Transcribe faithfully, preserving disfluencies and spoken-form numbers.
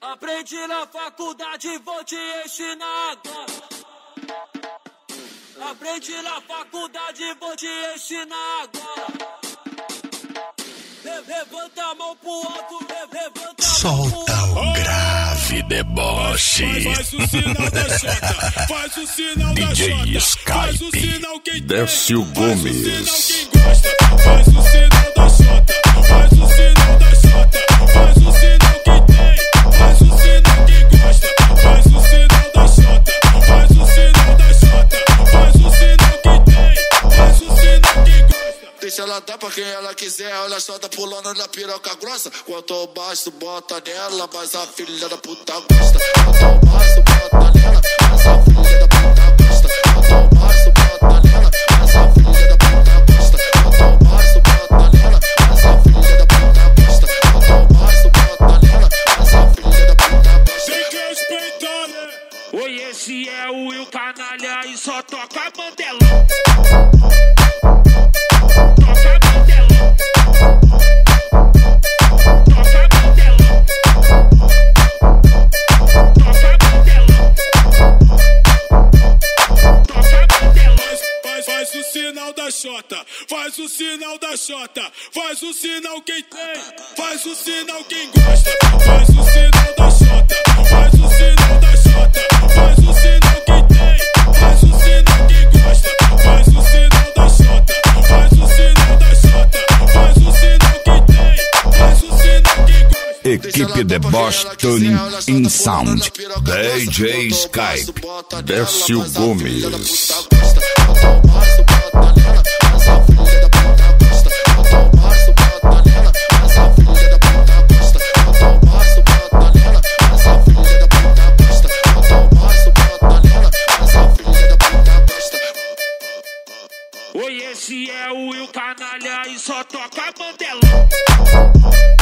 Aprendi na faculdade, vou te ensinar agora. Aprendi na faculdade, vou te ensinar agora. Levanta a mão pro alto, levanta a mão. Solta o grave deboche. Faz o sinal da Xota, faz o sinal da D J Xota, faz o sinal quem tem, Décio Gomes. faz o sinal quem gosta, faz o sinal da Xota, faz o sinal da Xota, faz o sinal quem tem, faz o sinal quem gosta, faz o sinal da Xota, faz o sinal da Xota, faz o sinal quem tem, faz o sinal quem gosta. Deixa ela dar pra quem ela quiser, olha só, tá pulando na piroca grossa. Quanto mais tu bota nela, mais a filha da puta gosta. Quanto mais tu bota nela, mais a filha da puta gosta. Quanto mais tu bota nela, mais a filha da puta gosta. Quanto mais tu bota nela, mais a filha da puta gosta. Quanto mais tu bota nela, mais a filha da puta gosta. Tem que respeitar, né? Oi, esse é o Will Canalha e só toca mandelão. Faz o sinal da Xota, faz o sinal da Xota, faz o sinal quem tem, faz o sinal quem gosta, faz o sinal da Xota, faz o sinal da Xota, faz o sinal quem tem, faz o sinal quem gosta, faz o sinal da Xota, faz o sinal da Xota, faz o sinal quem tem, faz o sinal quem gosta. Equipe Deboche Tuning in Sound. D J Skype. Décio Gomes. Oi, esse é o Will Canalha e só toca mandelão.